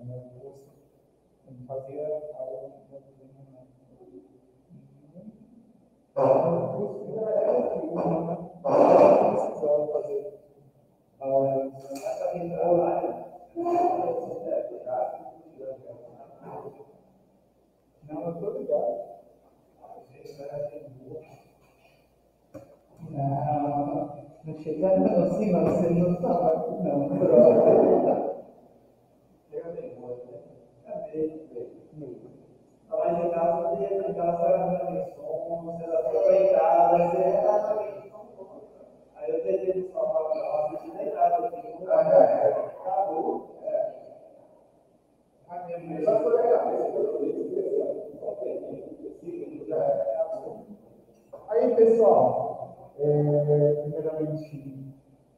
meu curso, eu não fazia aula no curso ainda era diurno, né? Eu precisava fazer aula online. Não, eu estou ligado. Não chega não, assim, mas você não estava aqui não. Mas em casa, em casa era som, você aproveitar, exatamente. Aí eu tentei me salvar para ela, assistir deitado aqui. Acabou. A minha mãe já foi legal. Aí, pessoal, primeiramente,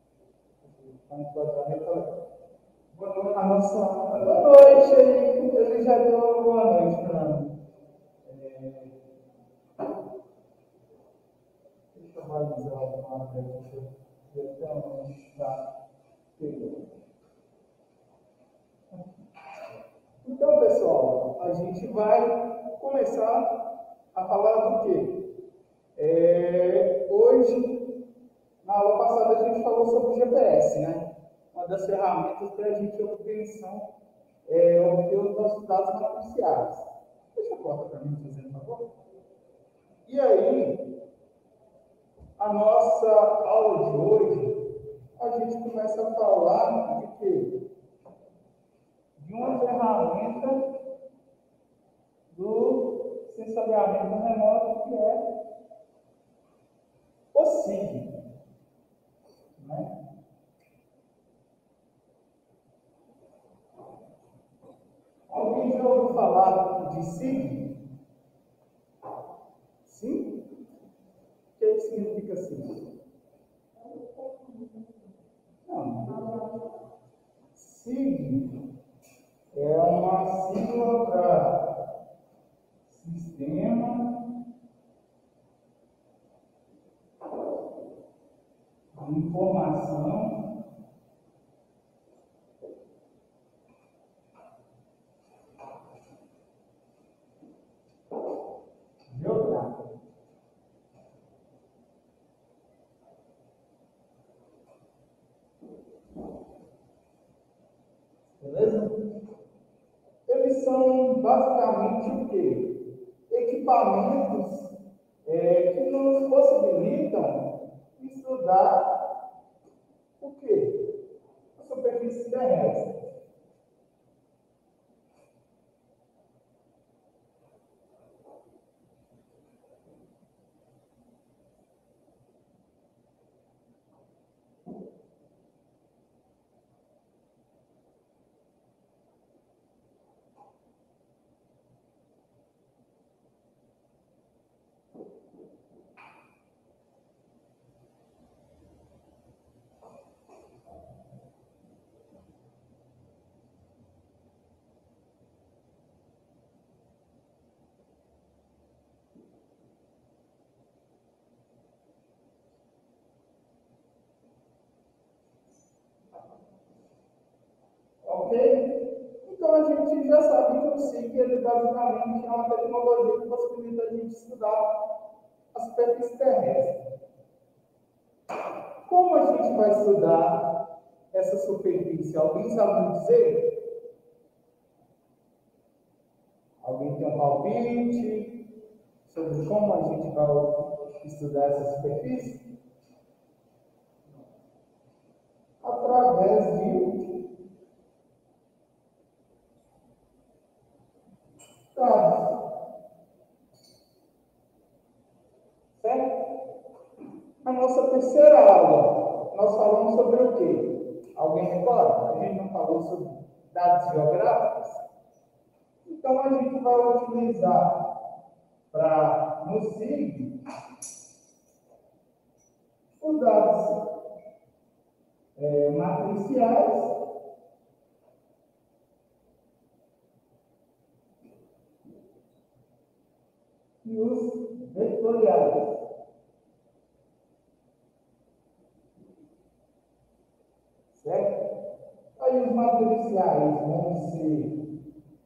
a nossa boa noite aí, ele já deu uma boa noite para mim. Deixa eu analisar uma vez, deixa eu ver até onde está pegando. Então, pessoal, a gente vai começar a falar do quê? Hoje, na aula passada, a gente falou sobre o GPS, né? Uma das ferramentas para a gente obtenção obter os nossos dados matriciais. Deixa a porta para mim, fazendo favor. E aí, a nossa aula de hoje, a gente começa a falar de quê? De uma ferramenta do sensoriamento remoto, que é o SIG. Né? Alguém já ouviu falar de SIG? Sim? O que significa SIG? Não. SIG é uma sigla para Sistema de Informação Geográfica. Beleza? Eles são basicamente o quê? Equipamentos que nos possibilitam estudar o quê? A superfície terrestre. Ok? Então a gente já sabe que o SIG ele basicamente é uma tecnologia que possibilita a gente estudar a superfície terrestre. Como a gente vai estudar essa superfície? Alguém sabe me dizer? Alguém tem um palpite sobre como a gente vai estudar essa superfície? Através de dados. Certo? A nossa terceira aula, nós falamos sobre o quê? Alguém recorda? A gente não falou sobre dados geográficos? Então, a gente vai utilizar no SIG os dados matriciais e os vetoriais. Certo? Aí os matriciais setoriais vão ser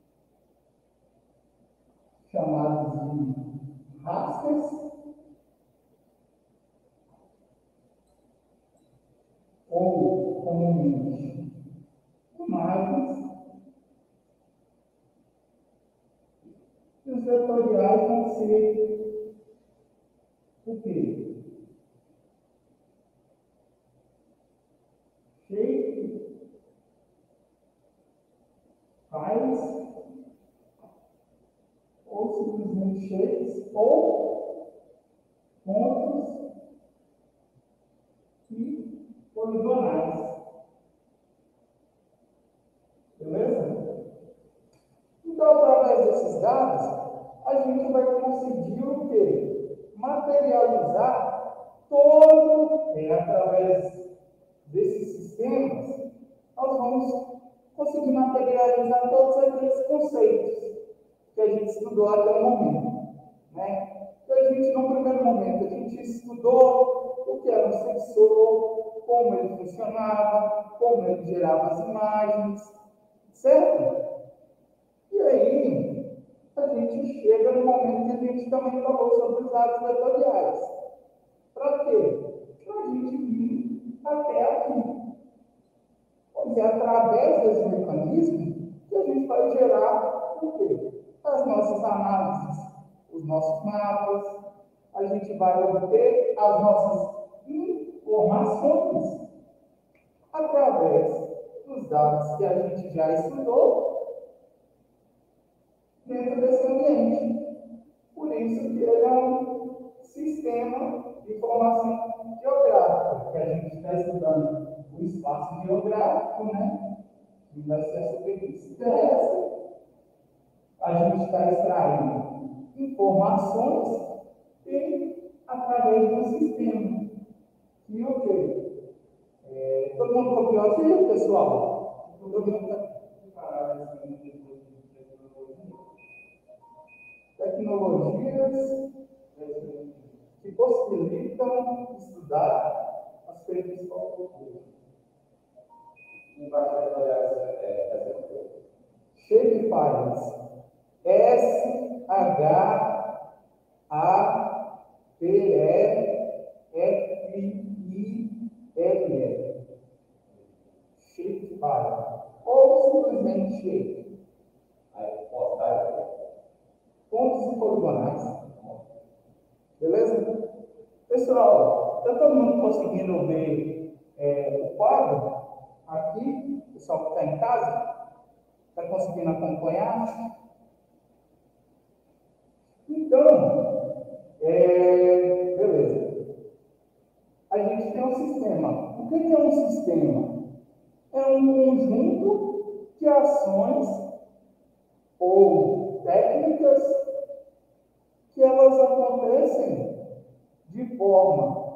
chamados de rasters, ou comumente imagens, e os vetoriais vão ser o quê? Shape, files, ou simplesmente shapes, ou pontos e poligonais. Beleza? Então, através desses dados, a gente vai conseguir o quê? Materializar todo, através desses sistemas, nós vamos conseguir materializar todos aqueles conceitos que a gente estudou até o momento, né? Então, a gente, no primeiro momento, a gente estudou o que era um sensor, como ele funcionava, como ele gerava as imagens, certo? E aí, a gente chega no momento que a gente também falou sobre os dados vetoriais. Para quê? Para a gente vir até aqui. Pois é através desse mecanismo que a gente vai gerar o quê? As nossas análises, os nossos mapas, a gente vai obter as nossas informações através dos dados que a gente já estudou dentro desse ambiente. Por isso que ele é um sistema de informação geográfica, que a gente está estudando o espaço geográfico, né? Que vai ser a superfície terrestre. A gente está extraindo informações e através de um sistema. E o quê? Todo mundo copiou aqui, pessoal? Todo mundo está preparado tecnologias que possibilitam estudar as superfícies culturais. Shapefiles. Shapefile. Shapefile. Ou simplesmente shape. Pontos e poligonais. Beleza? Pessoal, está todo mundo conseguindo ver o quadro aqui? O pessoal que está em casa? Está conseguindo acompanhar? Então, beleza. A gente tem um sistema. O que é um sistema? É um conjunto de ações ou técnicas que elas acontecem de forma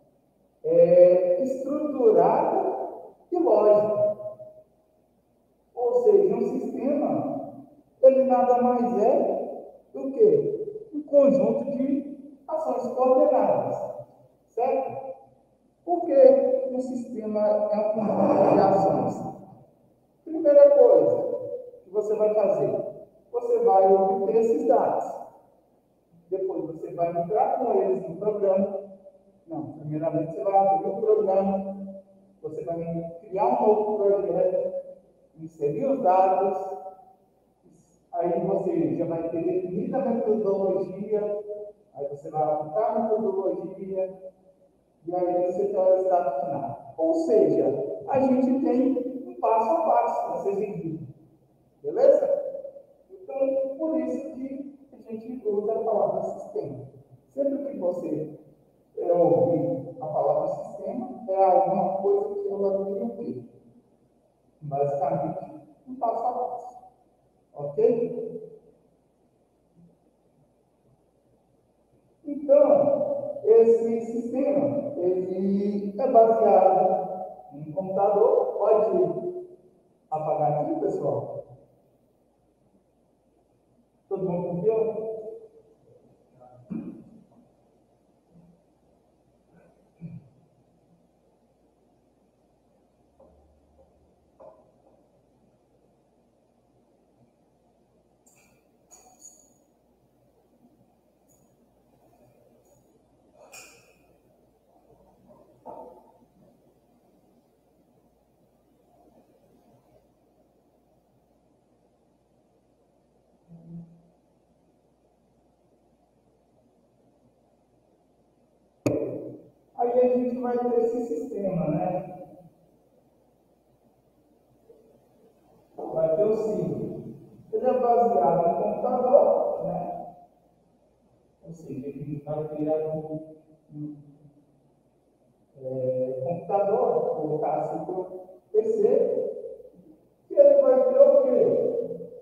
estruturada e lógica. Ou seja, um sistema, ele nada mais é do que um conjunto de ações coordenadas, certo? Por que um sistema é um conjunto de ações? Primeira coisa que você vai fazer, você vai obter esses dados. Depois você vai entrar com eles no programa. Não, primeiramente você vai abrir o programa, você vai criar um novo projeto, inserir os dados, aí você já vai ter definida a metodologia, aí você vai aplicar a metodologia, e aí você tem o resultado final. Ou seja, a gente tem um passo a passo a ser seguido. Beleza? Então, por isso que a gente usa a palavra sistema. Sempre que você ouvir a palavra sistema, é alguma coisa que ela tem o quê? Basicamente, um passo a passo. Ok? Então, esse sistema, ele é baseado em computador. Pode apagar aqui, pessoal? Todo mundo copiou? vai ter esse sistema, né? Vai ter o SIG. Ele é baseado em computador, né? Ou seja, ele vai criar um computador, colocar assim para o PC, e ele vai ter o quê?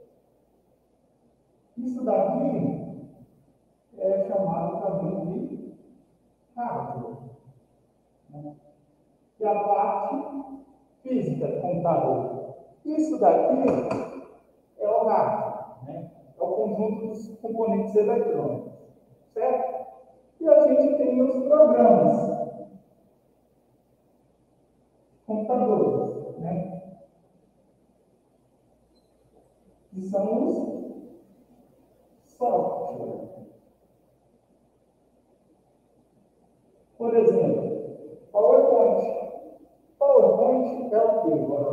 Isso daqui é chamado também de hardware, né? E a parte física do computador. Isso daqui é o hardware, né? É o conjunto dos componentes eletrônicos, certo? E a gente tem os programas, computadores, né? Que são os software. Por exemplo, PowerPoint. PowerPoint é o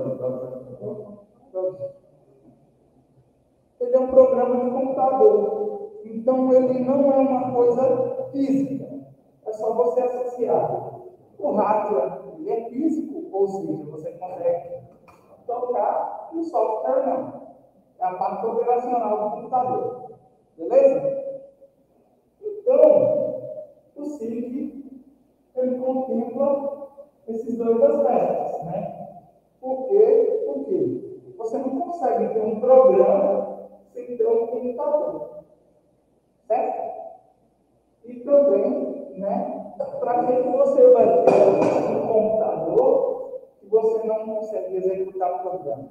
quê? Ele é um programa de computador. Então, ele não é uma coisa física. É só você associar. O hardware, ele é físico, ou seja, você consegue tocar, e o software não. É a parte operacional do computador. Beleza? Então, o SIG, ele contempla esses dois aspectos, né? Por quê? Porque você não consegue ter um programa sem ter um computador, certo? E também, né, para que você vai ter um computador que você não consegue executar programas?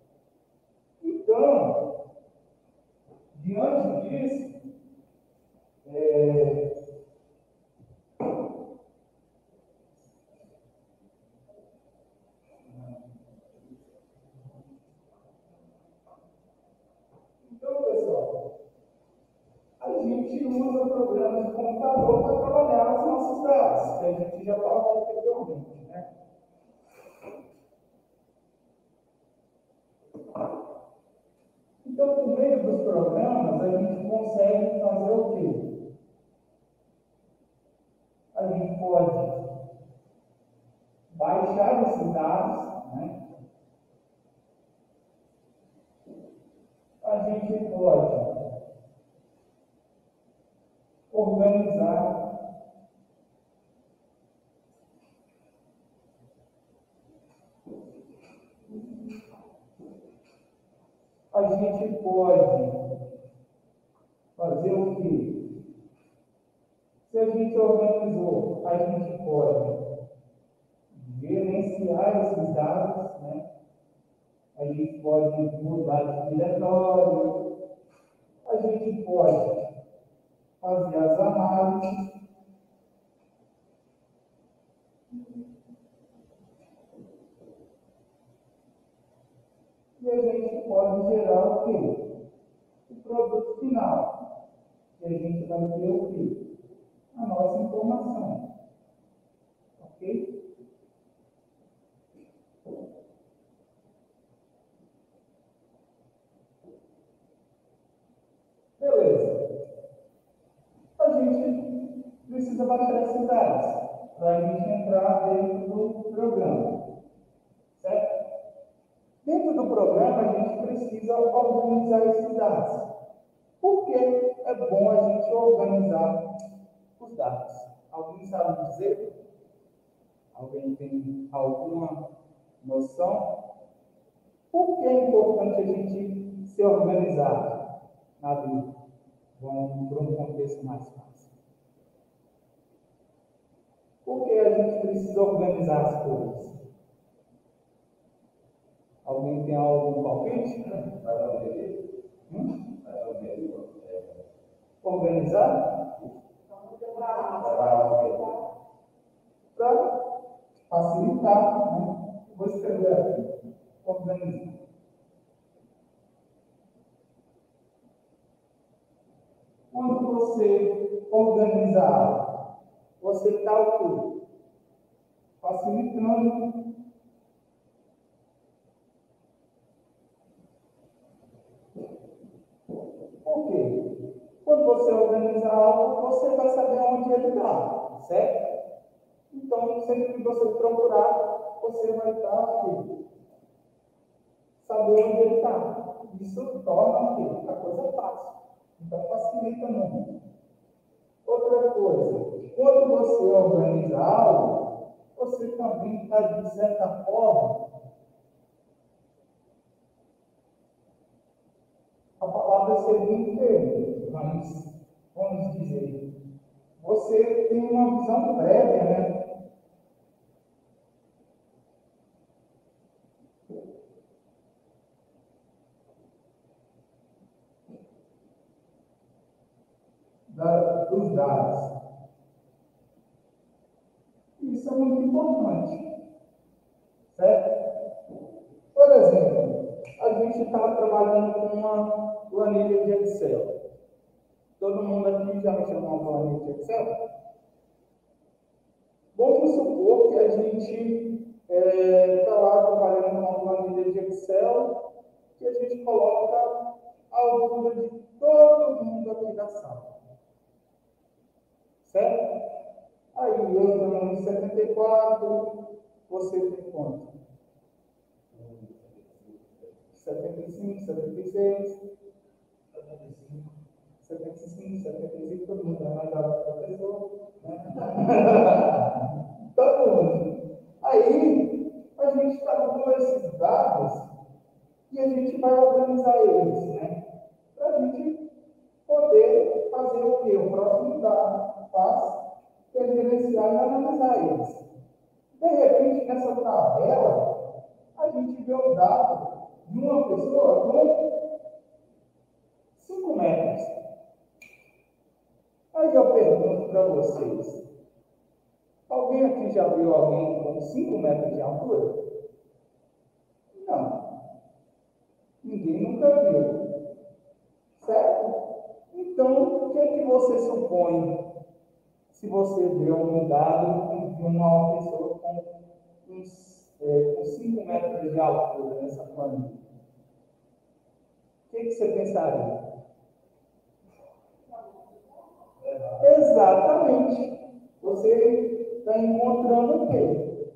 Então, diante disso, então, pessoal, a gente usa programas de computador para trabalhar os nossos dados, que a gente já falou anteriormente, né? Então, por meio dos programas, a gente consegue fazer o quê? A gente pode baixar esses dados, né? A gente pode organizar, a gente pode fazer o quê? Se a gente organizou, a gente pode gerenciar esses dados, né? A gente pode mudar de diretório, a gente pode fazer as análises, e a gente pode gerar o quê? O produto final. E a gente vai ter o quê? A nossa informação. Ok? Beleza. A gente precisa baixar esses dados para a gente entrar dentro do programa. Certo? Dentro do programa, a gente precisa organizar esses dados. Por que é bom a gente organizar os dados? Alguém sabe dizer? Alguém tem alguma noção? Por que é importante a gente se organizar na vida? Vamos para um contexto mais fácil. Por que a gente precisa organizar as coisas? Alguém tem algum palpite? Organizar? Para facilitar, né? Vou escrever aqui. Organizar. Quando você organiza algo, você está o quê? Facilitando. Por quê? Quando você organiza algo, você vai saber onde ele está, certo? Então, Então, sempre que você procurar, você vai estar saber onde ele está. Isso torna a coisa fácil. Então, facilita muito. Outra coisa, quando você organiza algo, você também está, de certa forma, a palavra seria inteira, mas, vamos dizer, você tem uma visão prévia, né? Dos dados. Isso é muito importante, certo? Por exemplo, a gente está trabalhando com uma planilha de Excel. Todo mundo aqui já mexeu numa planilha de Excel? Vamos supor que a gente está lá trabalhando com uma planilha de Excel que a gente coloca a altura de todo mundo aqui da sala. Certo? Aí eu tenho 74, você tem quanto? 75, 76, 75, 75, todo mundo é mais alto que a pessoa. Todo mundo. Aí, a gente está com esses dados e a gente vai organizar eles, né? Para a gente poder fazer o quê? O próximo passo, que é gerenciar e analisar eles. De repente, nessa tabela, a gente vê o dado de uma pessoa com 5 metros. Aí eu pergunto para vocês, alguém aqui já viu alguém com 5 metros de altura? Não. Ninguém nunca viu. Certo? Então, o que é que você supõe se você vê um dado de uma pessoa com 5 metros de altura nessa planilha? O que você pensaria? Exatamente. Você está encontrando o quê?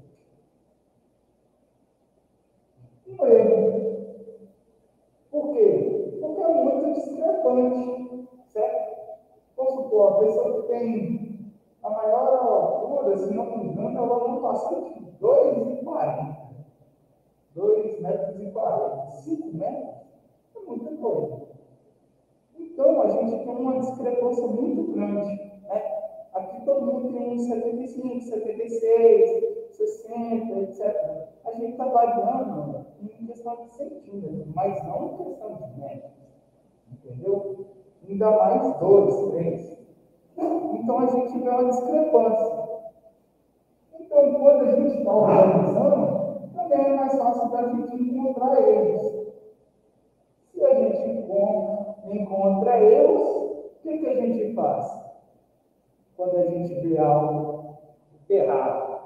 Um erro. Por quê? Porque é muito discrepante, certo? Vamos supor, a pessoa que tem a maior altura, se não me engano, ela não passou de 2,40. 2,40 metros. 5 metros é muita coisa. Então, a gente tem uma discrepância muito grande, né? Aqui todo mundo tem uns 75, 76, 60, etc. A gente está variando em questão de centímetros, mas não em questão de metros. Entendeu? Ainda mais 2, 3. Então, a gente vê uma discrepância. Então, quando a gente está organizando, também é mais fácil da gente encontrar eles. Se a gente encontra eles, o que a gente faz? Quando a gente vê algo errado.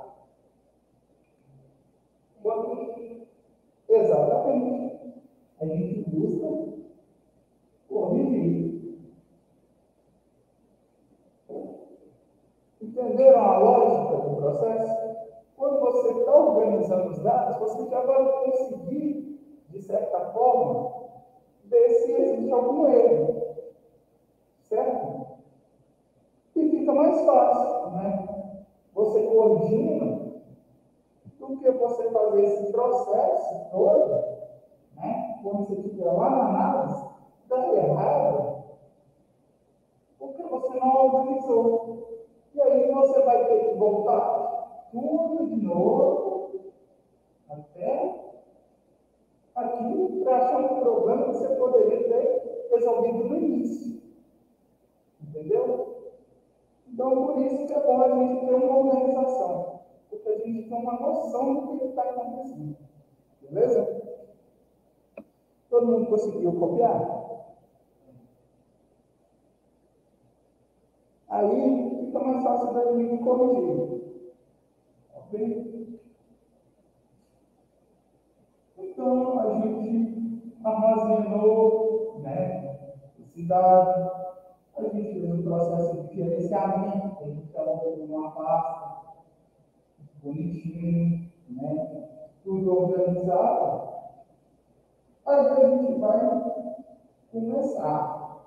Exatamente. A gente busca corrigir. Entenderam a lógica do processo? Quando você está organizando os dados, você já vai conseguir, de certa forma, ver se existe algum erro. Certo? E fica mais fácil, né? Você corrigindo do que você fazer esse processo todo, né? Quando você estiver lá na análise, dá errado, porque você não organizou. E aí você vai ter que voltar tudo de novo, até aqui, para achar um problema que você poderia ter resolvido no início. Entendeu? Então, por isso que é bom a gente ter uma organização, porque a gente tem uma noção do que está acontecendo. Beleza? Todo mundo conseguiu copiar? Aí fica mais fácil da gente corrigir. Ok? Então, a gente armazenou, né, esse dado, a gente fez o processo de gerenciamento, a gente colocou uma pasta, bonitinho, né? Tudo organizado. Aí a gente vai começar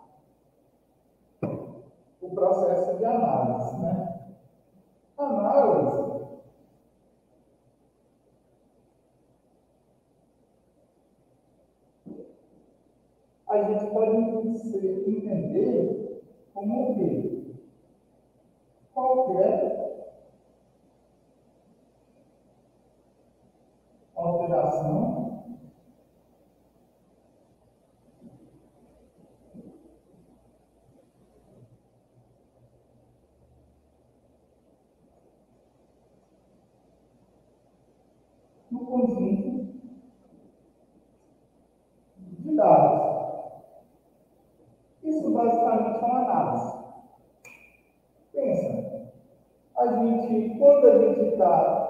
o processo de análise, né? Análise a gente pode entender como que qualquer alteração no conjunto de dados. Isso basicamente é uma análise. Pensa, quando a gente está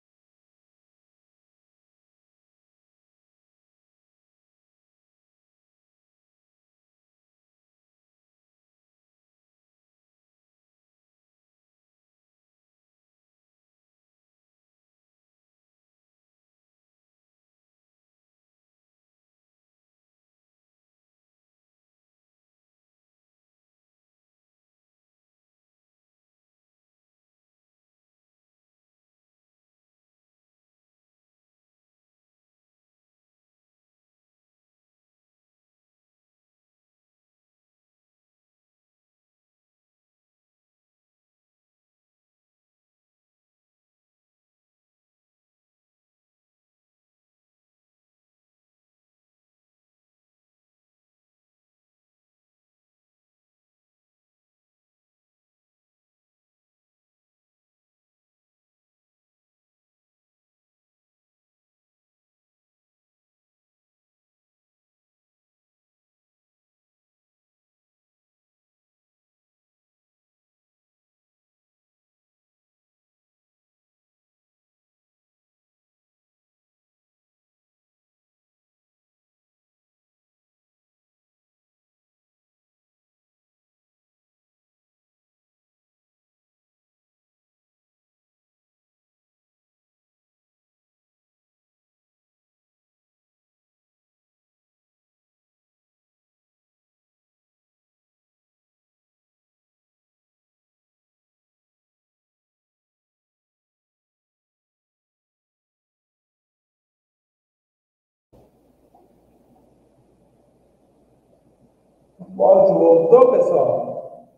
o áudio voltou, pessoal?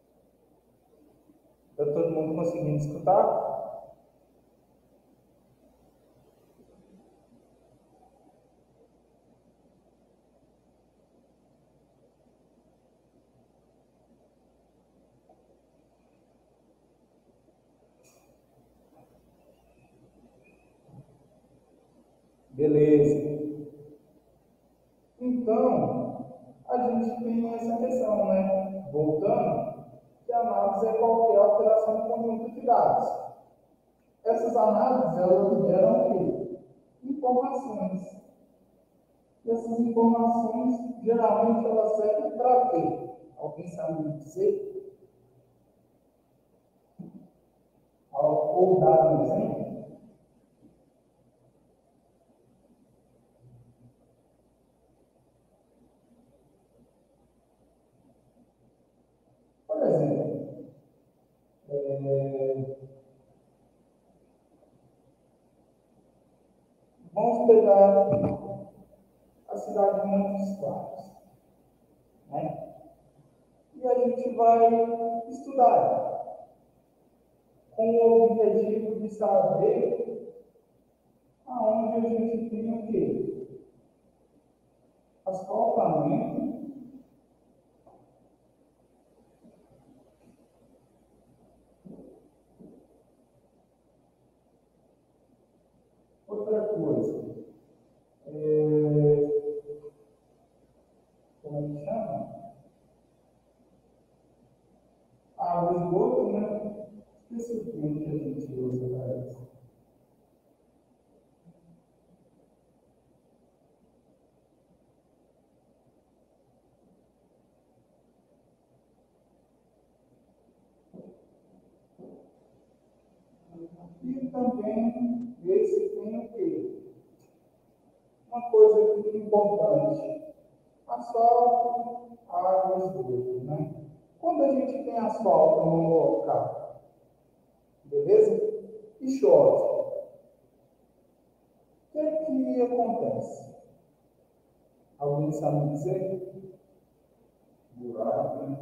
Está todo mundo conseguindo escutar? Beleza. Então, a gente tem essa questão, né? Voltando, que a análise é qualquer alteração no conjunto de dados. Essas análises, elas geram o quê? Informações. E essas informações, geralmente, elas servem para quê? Alguém sabe me dizer? Ou dar um exemplo? Por exemplo, vamos pegar a cidade de Montes Claros, né? E a gente vai estudar com o objetivo de saber aonde a gente tem o quê? Asfaltamento, outra coisa, como que chama? O esgoto, né? Esqueci o termo que a gente usa para isso. Então, também ver se tem o quê? Uma coisa aqui importante: asfalto, água e esgoto, né? Quando a gente tem asfalto num local, beleza? E chove, o que acontece? Alguém sabe dizer? Buraco,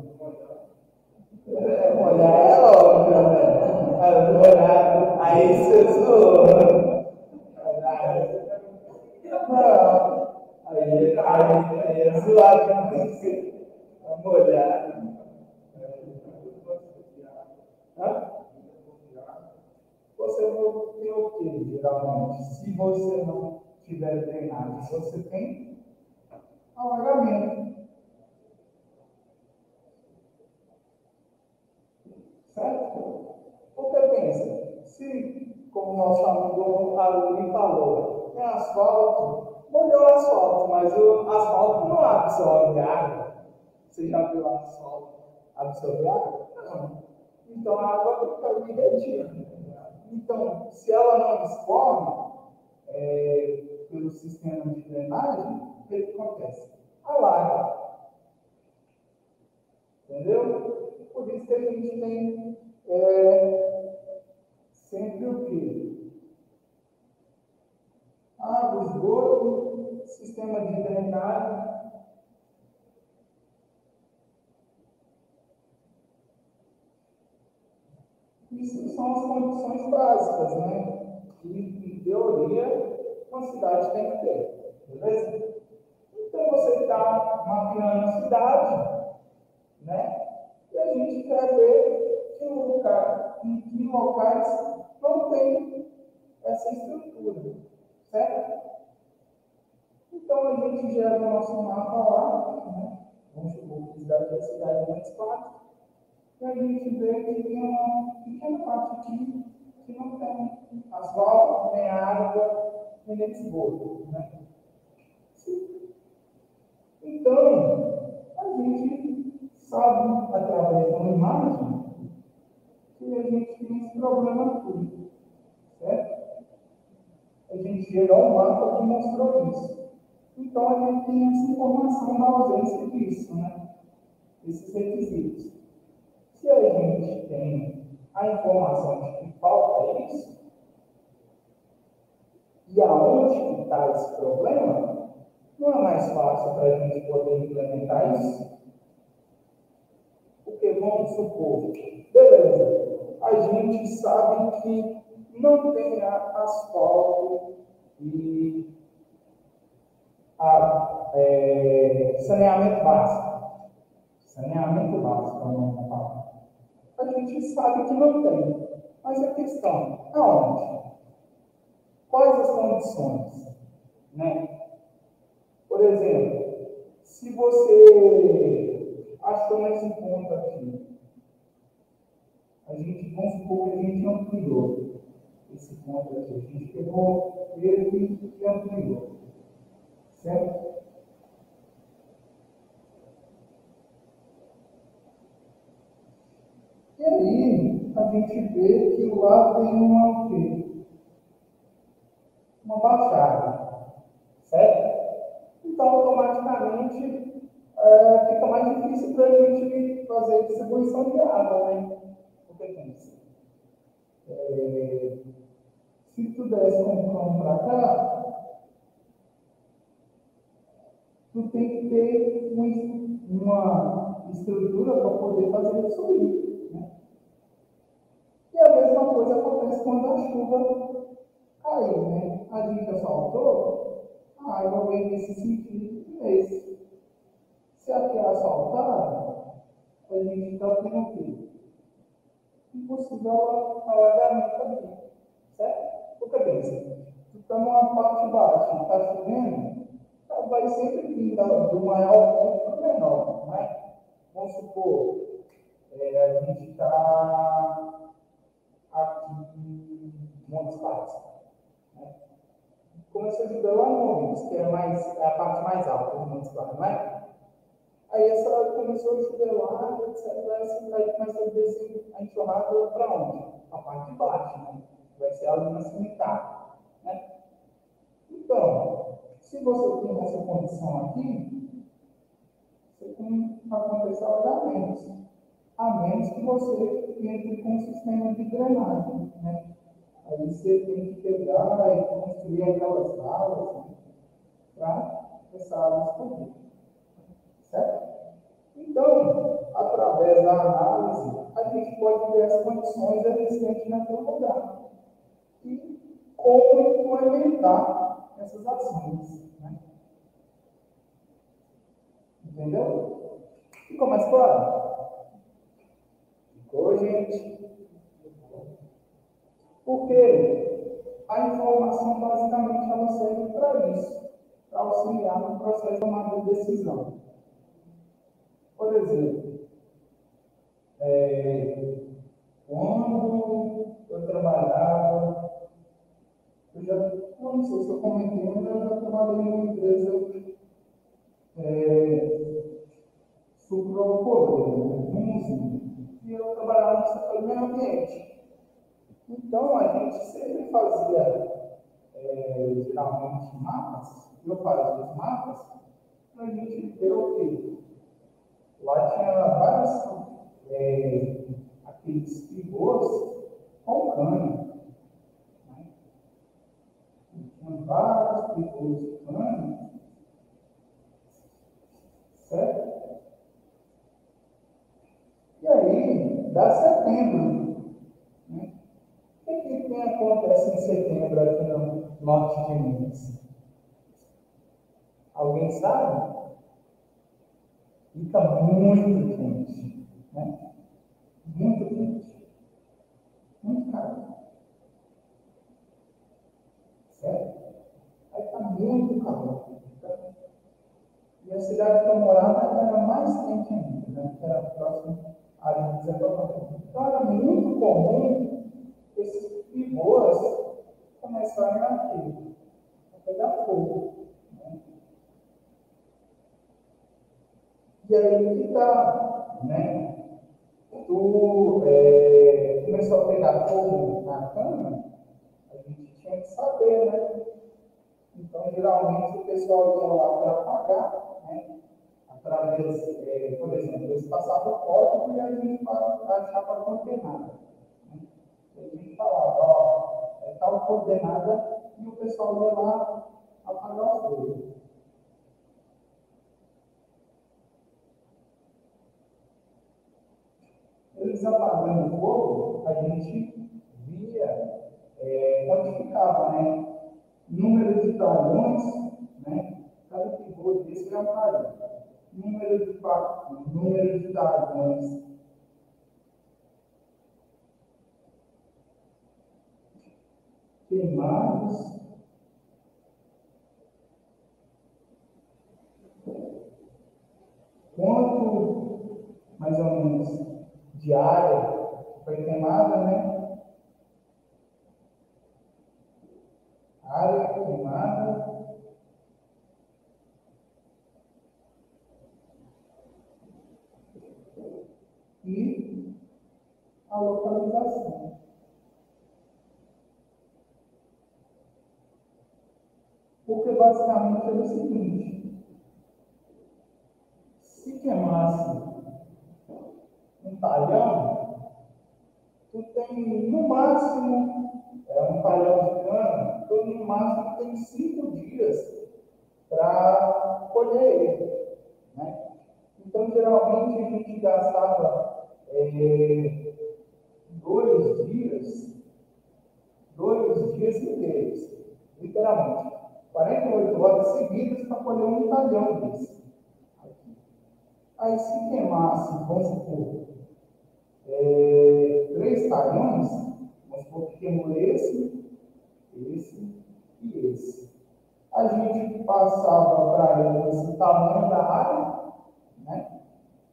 Molhar é óbvio, né? Molhar, aí você zoou. Não, aí é zoado, molhar. Hã? Você vai ter o quê, geralmente? Se você não tiver drenagem, você tem alagamento. Certo? Porque pensa, se, como o nosso amigo Aluni falou, tem asfalto, molhou o asfalto, mas o asfalto não absorve água. Você já viu o asfalto absorver água? Não. Então a água fica ali retida. Então, se ela não escorre pelo sistema de drenagem, o que acontece? Alaga. Entendeu? Por isso que a gente tem sempre o quê? Água, esgoto, sistema de drenagem. Isso são as condições básicas, né? Que, em teoria, uma cidade tem que ter. Beleza? Então, você está mapeando a cidade, né? E a gente quer ver em que locais não tem essa estrutura, certo? Então a gente gera o nosso mapa lá, né? Vamos supor que a cidade é mais fácil, e a gente vê que tem uma pequena parte aqui que não tem asfalto, nem água, nem esgoto, né? Então, a gente sabe, através de uma imagem, que a gente tem esse problema aqui, certo? A gente gerou um mapa que mostrou isso. Então, a gente tem essa informação da ausência disso, né? Esses requisitos. Se a gente tem a informação de que falta isso, e aonde está esse problema, não é mais fácil para a gente poder implementar isso? Porque vamos supor, beleza, a gente sabe que não tem asfalto e saneamento básico. Saneamento básico, vamos falar. A gente sabe que não tem. Mas a questão, aonde? Quais as condições? Né? Por exemplo, se você achou nesse ponto aqui, vamos supor que a gente ampliou esse ponto aqui. A gente pegou ele e ampliou. Certo? E aí, a gente vê que lá tem uma baixada, certo? Então, automaticamente, fica mais difícil para a gente fazer distribuição de água, né? Porque pensa, se tu desse um para cá, tu tem que ter uma estrutura para poder fazer ele subir, né? E a mesma coisa acontece quando a chuva caiu, né? A gente assaltou, a água vem nesse sentido e nesse. Se aqui é assaltado, a gente está tendo o quê? Impossível alagamento aqui, certo? Porque pensa, tu está numa parte baixa, está chovendo, vai sempre vir do maior ponto para o menor, né? Vamos supor, a gente está aqui em Montes Claros, né? Começou a chover lá no Montes, que é a parte mais alta do Montes Claros, não é? Aí essa hora começou a chover lá, etc. Aí começou a descer a enxurrada para onde? A parte de baixo, né? vai ser a linha sanitária, né? Então, se você tem essa condição aqui, você tem que acontecer alagamentos, a menos que você entre com um sistema de drenagem, né? Aí você tem que pegar e construir aquelas valas, né, para essa água escorrer, certo? Então, através da análise, a gente pode ver as condições existentes naquele lugar e como implementar essas ações, né? Entendeu? Ficou mais claro? Ficou, gente? Porque a informação, basicamente, ela serve para isso, para auxiliar no processo de tomada de decisão. Por exemplo, quando eu trabalhava, não sei se eu comentei, mas eu já trabalhei em uma empresa sucroalcooleira, e eu trabalhava no setor do meio ambiente. Então, a gente sempre fazia, geralmente, mapas, eu fazia os mapas, para a gente ver o quê? Lá tinha vários, aqueles pivôs com cana, né? Tinha vários pivôs de cana, certo? E aí, dá setembro, né? O que acontece em setembro aqui no norte de Minas? Alguém sabe? Fica muito quente, né? Muito quente. Muito caro. Certo? Aí está muito calor. E a cidade que eu morava era mais quente ainda, né? Era próximo à divisa com a Bahia. Então era muito comum esses pivôs começarem a pegar fogo, né? E aí que está, né? Começou a pegar fogo na cama, a gente tinha que saber, né? Então, geralmente, o pessoal ia lá para apagar, né? Através, por exemplo, eles passavam o código e a gente achava coordenada, né? E a gente falava, ó, é tal coordenada, e o pessoal ia lá apagar o fogo. Eles apagando o fogo, a gente via, quantificava, né? Número de talhões, né? Cada pivô desse é um talhão. Número de talhões queimados, quanto mais ou menos de área foi queimada, né? Área queimada e a localização. Porque basicamente é o seguinte: se queimasse um talhão, tu tem no máximo, um talhão de cana, tu no máximo tem 5 dias para colher ele, né? Então, geralmente, a gente gastava 2 dias inteiros, literalmente, 48 horas seguidas para colher um talhão desse. Aí, se queimasse, vamos supor, 3 talhões, vamos supor que queimou esse e esse. A gente passava para eles o tamanho da área, né?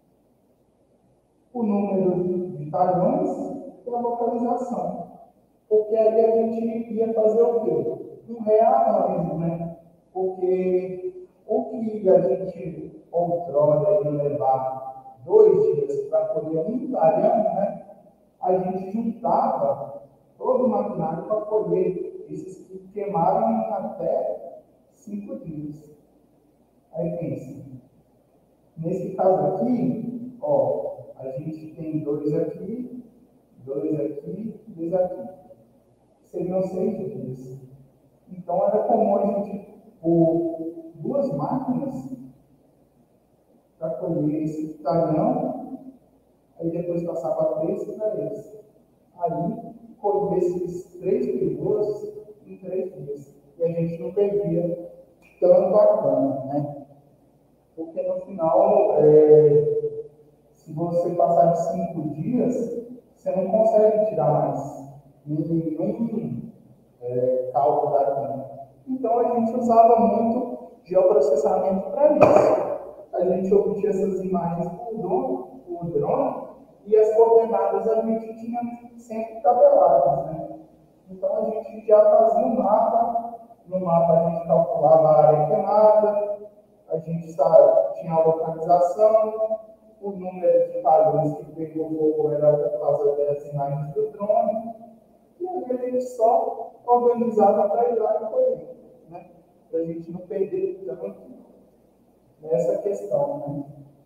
O número de talhões e a localização. Porque aí a gente ia fazer o quê? Um rearranjo, né? Porque o que a gente outrora ia levar 2 dias para colher um talhão, né? A gente juntava todo o maquinário para colher esses que queimaram em até 5 dias. Aí pensa, nesse caso aqui, ó, a gente tem 2 aqui, 2 aqui, 2 aqui. Seriam 6 dias. Então era comum a gente pôr 2 máquinas para colher esse talhão, aí depois passava 3 para esse. Aí colher esses 3 pivôs em 3 dias. E a gente não perdia tanto a cana, né? Porque no final, se você passar de 5 dias, você não consegue tirar mais nenhum cálculo da cana. Então a gente usava muito geoprocessamento para isso. A gente obtinha essas imagens por drone e as coordenadas a gente tinha sempre tabeladas, né? Então a gente já fazia um mapa, no mapa a gente calculava a área queimada, a gente tinha a localização, o número de talhões que pegou fogo era por causa das imagens do drone, e aí a gente só organizava para ir lá e colher, né? Para a gente não perder tanto nessa questão, né?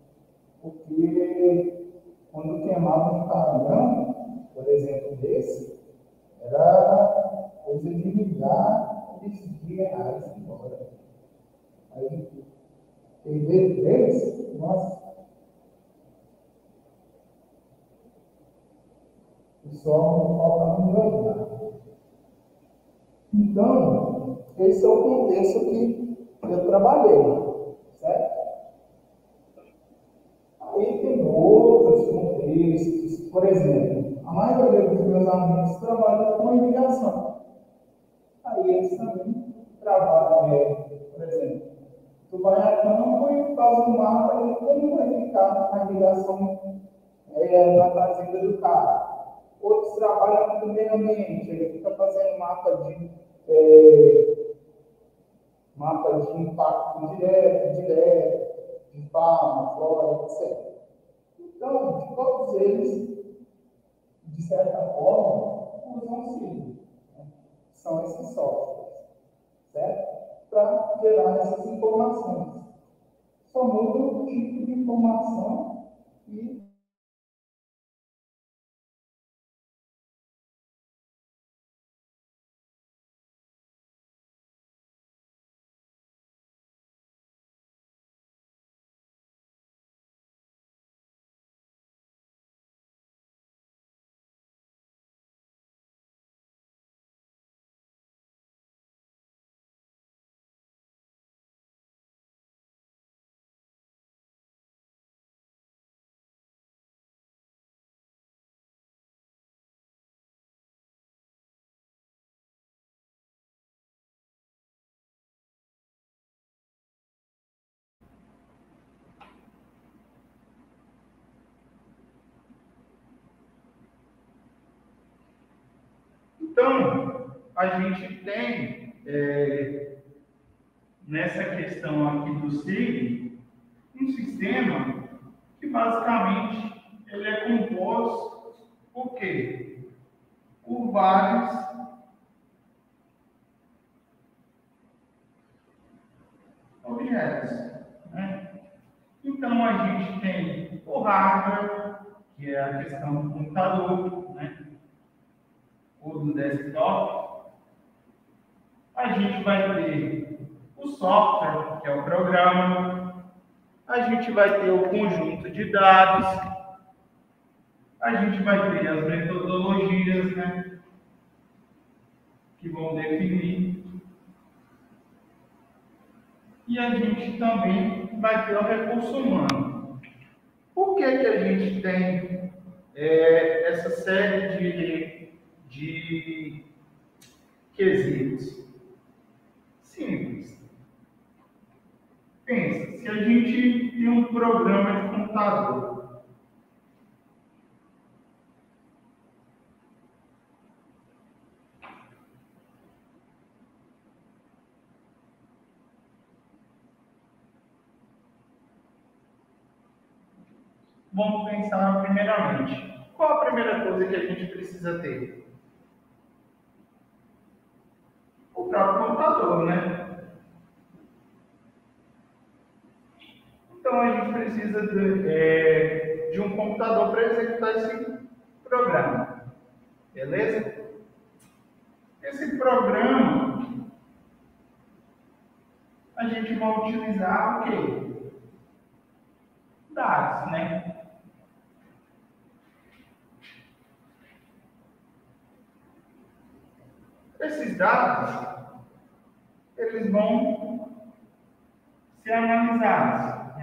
Porque quando queimava um talhão, por exemplo, desse, era coisa de milhares de reais embora. Aí, perder 3, nossa, só não faltava melhorar. Então, esse é o contexto que eu trabalhei, certo? Aí tem outros contextos, por exemplo, a maioria dos meus amigos trabalham com irrigação. Aí eles também trabalham, por exemplo, tu vai a campo e faz um mapa de como vai ficar a irrigação na fazenda do cara. Outros trabalham com o meio ambiente, ele fica fazendo mapa de impacto direto, indireto, de fauna, flora, etc. Então, de todos eles, de certa forma, usam sim. Né? São esses softwares, certo? Para gerar essas informações. Só muda o tipo de informação e então, a gente tem, nessa questão aqui do SIG, um sistema que basicamente ele é composto por quê? Por vários objetos. Né? Então, a gente tem o hardware, que é a questão do computador, né? Ou do desktop. A gente vai ter o software, que é o programa. A gente vai ter o conjunto de dados. A gente vai ter as metodologias, né? Que vão definir. E a gente também vai ter o recurso humano. Por que a gente tem essa série de quesitos? Simples. Pensa, se a gente tem um programa de computador, vamos pensar primeiramente. Qual a primeira coisa que a gente precisa ter? computador, né? Então a gente precisa de um computador para executar esse programa, beleza? Esse programa a gente vai utilizar o quê? Dados, né? Esses dados, eles vão ser analisados,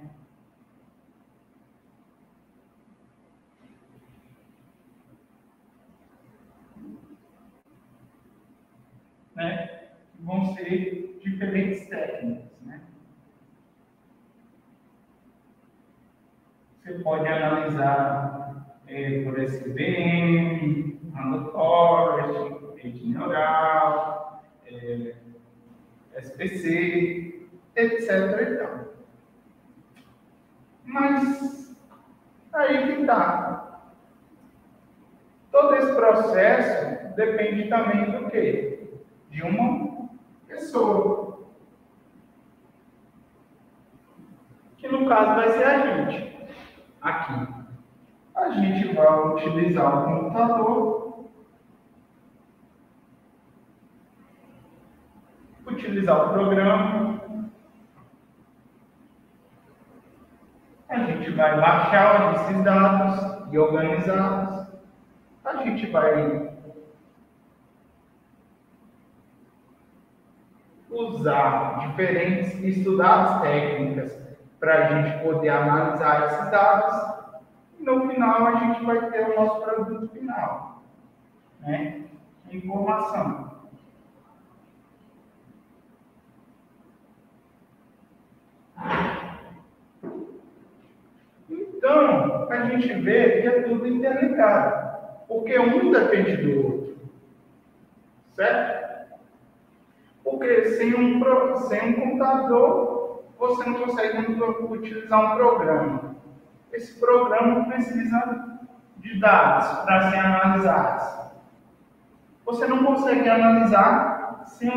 né? Vão ser diferentes técnicas, né? Você pode analisar por SVM, Random Forest, rede neural, SPC, etc. e tal. Mas aí que está. Todo esse processo depende também do quê? De uma pessoa. Que no caso vai ser a gente. Aqui. A gente vai utilizar o computador, utilizar o programa, a gente vai baixar esses dados e organizá-los, a gente vai usar estudar as técnicas para a gente poder analisar esses dados. No final, a gente vai ter o nosso produto final, né? Informação. Então, a gente vê que é tudo interligado, porque um depende do outro, certo? Porque sem um computador, você não consegue utilizar um programa. Esse programa precisa de dados para ser analisados. Você não consegue analisar sem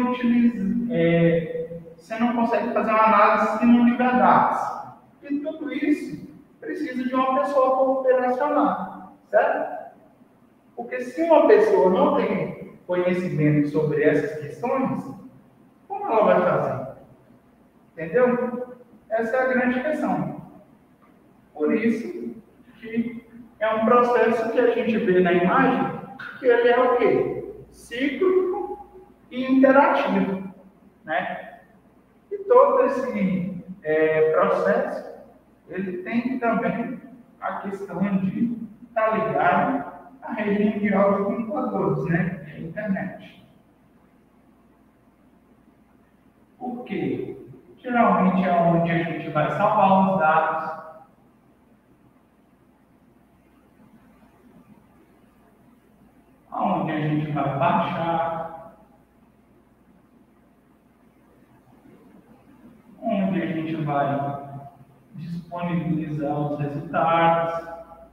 você não consegue fazer uma análise se não tiver dados. E tudo isso precisa de uma pessoa para operacionar, certo? Porque se uma pessoa não tem conhecimento sobre essas questões, como ela vai fazer? Entendeu? Essa é a grande questão. Por isso que é um processo que a gente vê na imagem, que ele é o quê? Cíclico e interativo, né? E todo esse processo, ele tem também a questão de estar ligado à rede mundial de computadores, né? A internet. Por quê? Geralmente é onde a gente vai salvar os dados, onde a gente vai baixar, onde a gente vai disponibilizar os resultados.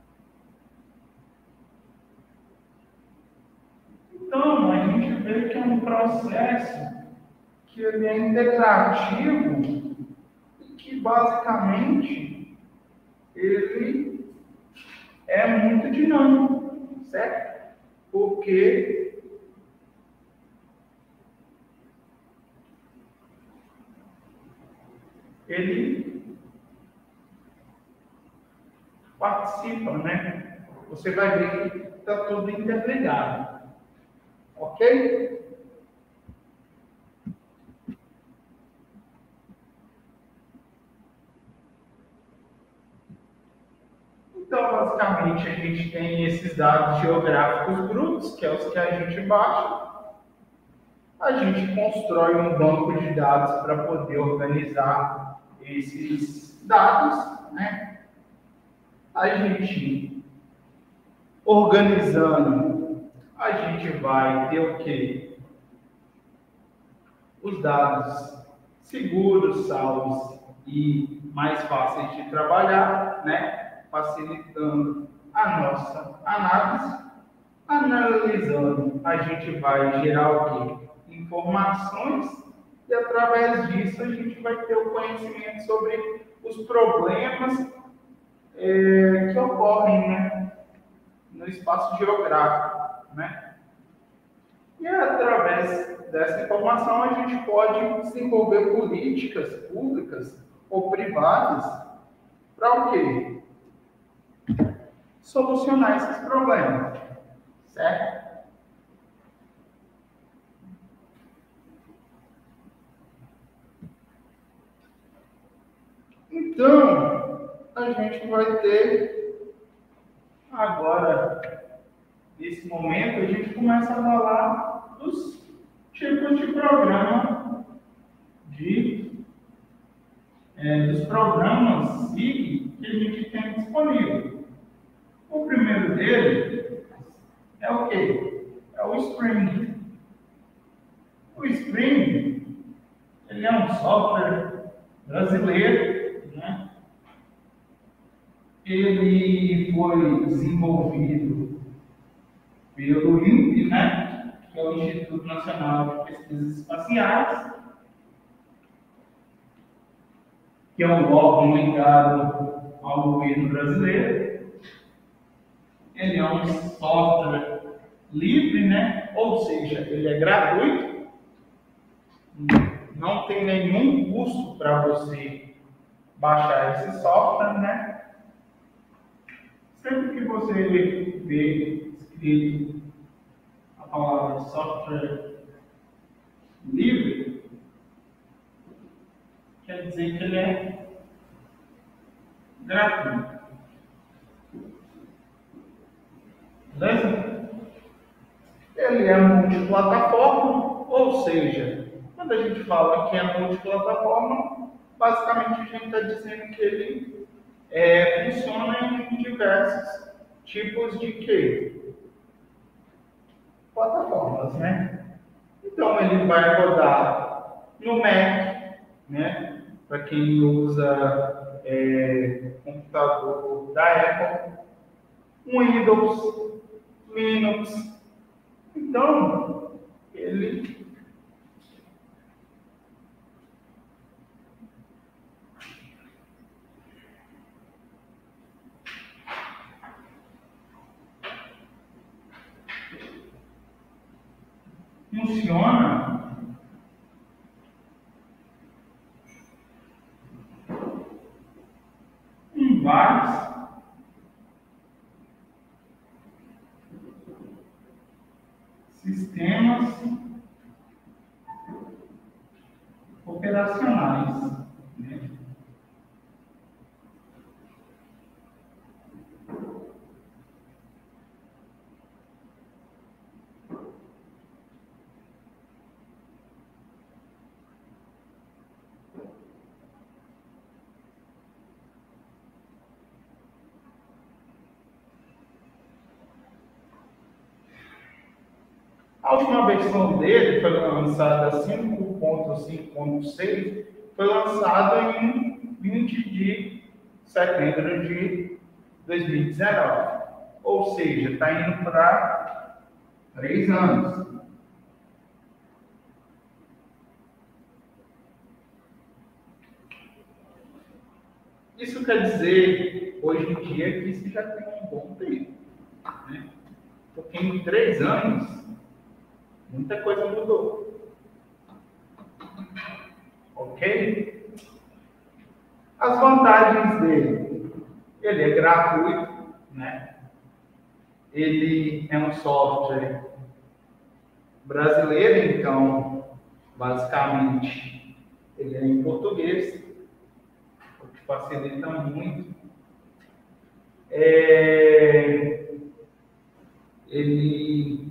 Então, a gente vê que é um processo que ele é integrativo e que, basicamente, ele é muito dinâmico, certo? Porque ele participa, né? Você vai ver que está tudo interligado, ok? Então, basicamente, a gente tem esses dados geográficos brutos, que é os que a gente baixa. A gente constrói um banco de dados para poder organizar esses dados, né? A gente, organizando, a gente vai ter o quê? Os dados seguros, salvos e mais fáceis de trabalhar, né? Facilitando a nossa análise. Analisando, a gente vai gerar o quê? Informações e através disso a gente vai ter o conhecimento sobre os problemas que ocorrem, né, no espaço geográfico, né? E através dessa informação a gente pode desenvolver políticas públicas ou privadas para o quê? Solucionar esses problemas, certo? Então, a gente vai ter agora, nesse momento, a gente começa a falar dos tipos de programa, dos programas SIG que a gente tem disponível. O primeiro dele é o quê? É o Spring. O Spring, ele é um software brasileiro, né? Ele foi desenvolvido pelo INPE, né? Que é o Instituto Nacional de Pesquisas Espaciais, que é um órgão ligado ao governo brasileiro. Ele é um software livre, né? Ou seja, ele é gratuito, não tem nenhum custo para você baixar esse software, né? Sempre que você vê escrito a palavra software livre, quer dizer que ele é gratuito. Beleza? Ele é multiplataforma, ou seja, quando a gente fala que é multiplataforma, basicamente a gente está dizendo que ele funciona em diversos tipos de quê? Plataformas, né? Então ele vai rodar no Mac, né? Para quem usa computador da Apple, Windows, Linux. Então, ele funciona em vários sistemas operacionais, né? A última versão dele foi lançada 5.5.6, foi lançada em 20 de setembro de 2019. Ou seja, está indo para 3 anos. Isso quer dizer, hoje em dia, que isso já tem um bom tempo, né? Porque em 3 anos, muita coisa mudou. Ok? As vantagens dele. Ele é gratuito, né? Ele é um software brasileiro, então, basicamente, ele é em português, o que facilita muito. Ele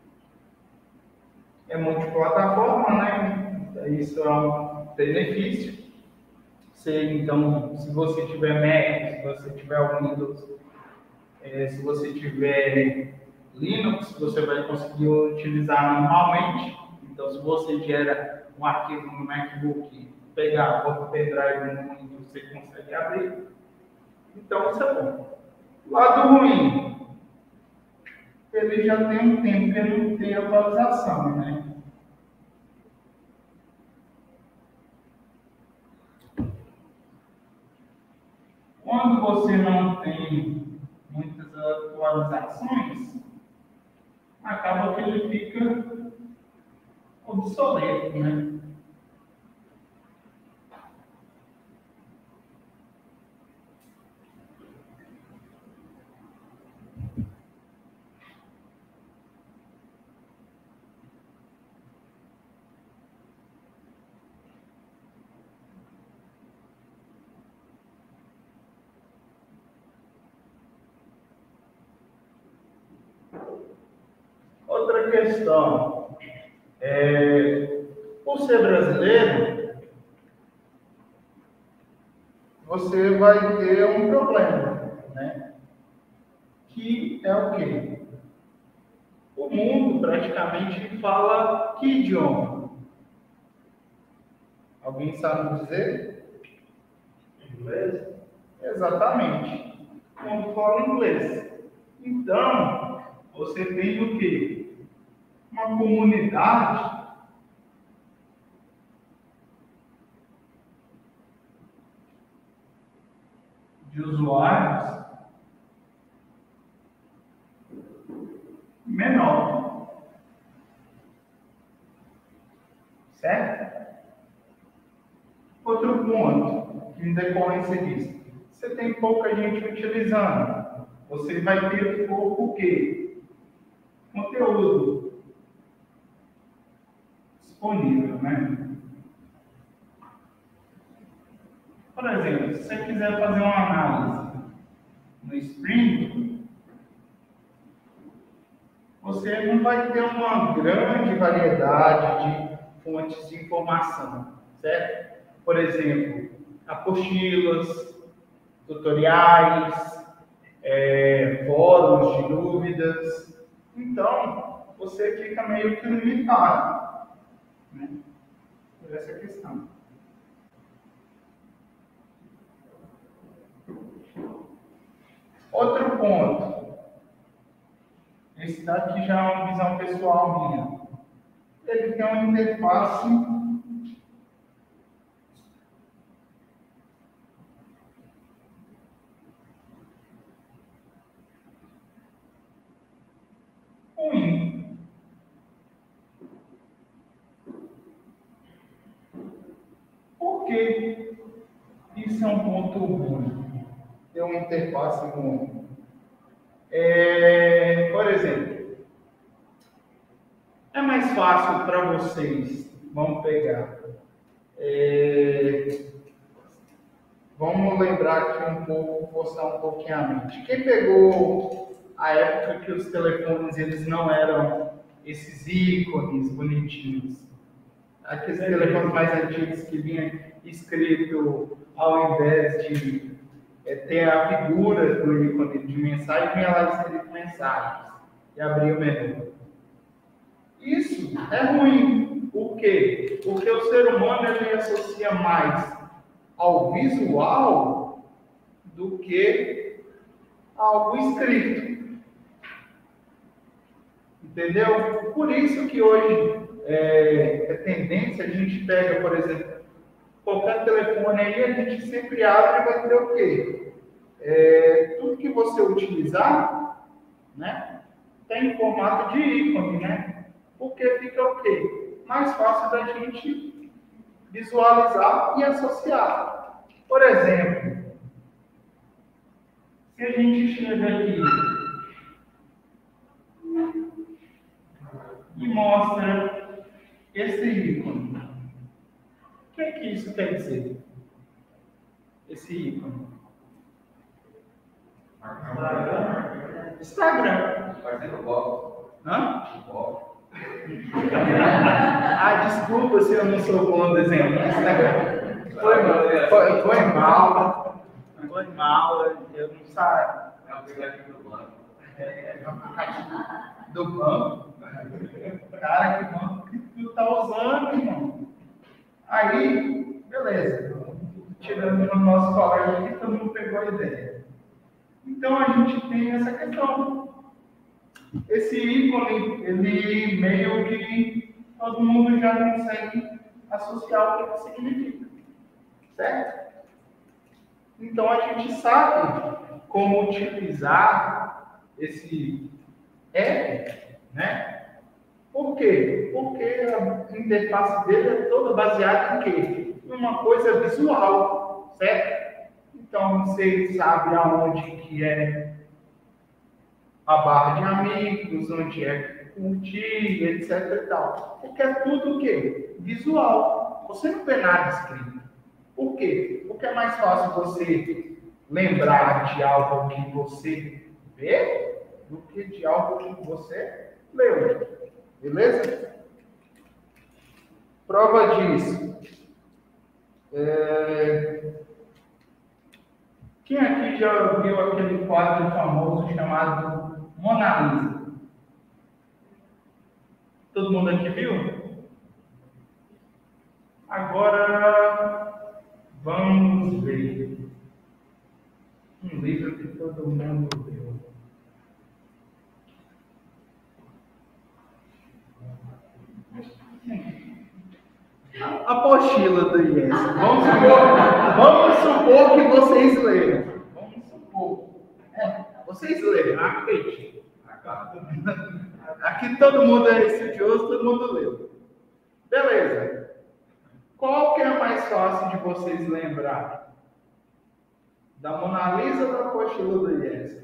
é multiplataforma, né? Isso é um benefício. Então, se você tiver Mac, se você tiver Windows, se você tiver Linux, você vai conseguir utilizar normalmente. Então, se você gera um arquivo no MacBook, pegar o pendrive no Windows, você consegue abrir. Então, isso é bom. Lado ruim, ele já tem um tempo que ele não tem atualização, né? quando você não tem muitas atualizações, acaba que ele fica obsoleto, né? Outra questão, por ser brasileiro, você vai ter um problema, né? Que é o quê? O mundo praticamente fala que idioma? Alguém sabe dizer? Inglês? Exatamente. O mundo fala inglês. Então, você tem o quê? Uma comunidade de usuários menor. Certo? Outro ponto, que em decorrência disso, você tem pouca gente utilizando, você vai ter pouco o quê? Conteúdo disponível, né? Por exemplo, se você quiser fazer uma análise no Spring, você não vai ter uma grande variedade de fontes de informação, certo? Por exemplo, apostilas, tutoriais, fóruns de dúvidas. Então, você fica meio que limitado, né, por essa questão. Outro ponto. Esse daqui já é uma visão pessoal minha. Ele tem uma interface ruim. Por que isso é um ponto ruim? Tem uma interface ruim. Por exemplo, é mais fácil para vocês, vamos pegar, vamos lembrar aqui um pouco, forçar um pouquinho a mente. Quem pegou a época que os telefones eles não eram esses ícones bonitinhos, aqueles telefones mais antigos que vinha escrito, ao invés de ter a figura do ícone de mensagem, vinha lá escrito mensagens e abria o menu. Isso é ruim. Por quê? Porque o ser humano ele associa mais ao visual do que algo escrito. Entendeu? Por isso que hoje é tendência, a gente pega, por exemplo, qualquer telefone aí, a gente sempre abre e vai ter o quê? Tudo que você utilizar, né, tem formato de ícone, né? Porque fica o quê? Mais fácil da gente visualizar e associar. Por exemplo, se a gente chega aqui e mostra esse ícone, o que é que isso quer dizer? Esse ícone. Instagram. Fazendo golpe. Hã? Golpe. Desculpa se eu não sou bom desenhando Instagram. Foi mal. Foi mal, eu não sabia. É um aplicativo do banco. É um aplicativo do banco. Cara, que banco que tu tá usando, irmão? Aí, beleza. Tirando no nosso colega aqui, todo mundo pegou a ideia. Então a gente tem essa questão. Esse ícone, ele meio que todo mundo já consegue associar o que significa. Certo? Então a gente sabe como utilizar esse app, né? Por quê? Porque a interface dele é toda baseada em quê? Em uma coisa visual, certo? Então você sabe aonde que é a barra de amigos, onde é curtir, etc e tal. Porque é tudo o quê? Visual. Você não vê nada escrito. Por quê? Porque é mais fácil você lembrar de algo que você vê do que de algo que você leu. Beleza? Prova disso. Quem aqui já viu aquele quadro famoso chamado Mona Lisa? Todo mundo aqui viu? Agora vamos ver um livro que todo mundo leu. A apostila do IES. Vamos supor que vocês leram. Vamos supor. Vocês leram, acredite. Aqui todo mundo é estudioso, todo mundo leu. Beleza. Qual que é mais fácil de vocês lembrar? Da Mona Lisa ou da apostila do IES?